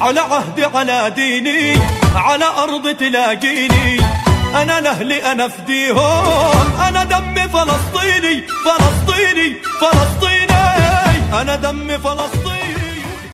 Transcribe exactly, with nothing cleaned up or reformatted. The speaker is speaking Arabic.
على عهدي على ديني على أرض تلاقيني، أنا لأهلي أنا أفديهم، أنا دمي فلسطيني فلسطيني فلسطيني، أنا دمي فلسطيني.